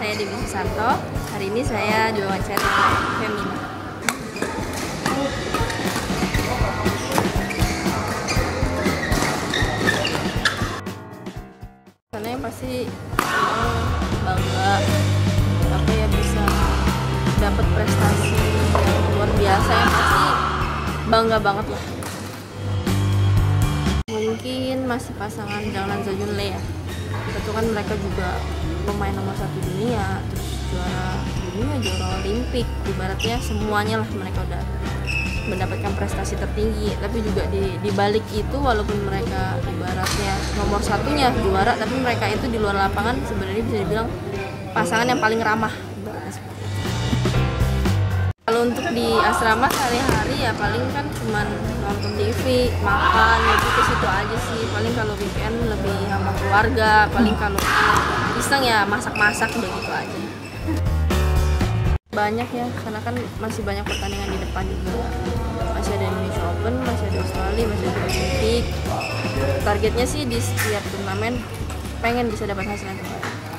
saya Dewi Susanto. Hari ini saya diwawancara Femina. Karena yang pasti bangga apa ya, bisa dapat prestasi yang luar biasa, yang pasti bangga banget lah. Mungkin masih pasangan Danglan Zajunle ya. Itu kan mereka juga pemain nomor 1 dunia, terus juara dunia, juara Olimpik, ibaratnya semuanya lah mereka udah mendapatkan prestasi tertinggi. Tapi juga di balik itu, walaupun mereka ibaratnya nomor satunya juara, tapi mereka itu di luar lapangan sebenarnya bisa dibilang pasangan yang paling ramah. Kalau untuk di asrama sehari-hari ya paling kan cuman nonton TV, makan, gitu ke situ aja sih. Paling kalau weekend lebih sama keluarga, paling kalau iseng ya masak-masak, udah gitu aja. Banyak ya, karena kan masih banyak pertandingan di depan juga. Masih ada Indonesia Open, masih ada Australia, masih ada Olimpik. Targetnya sih di setiap turnamen pengen bisa dapat hasil yang terbaik.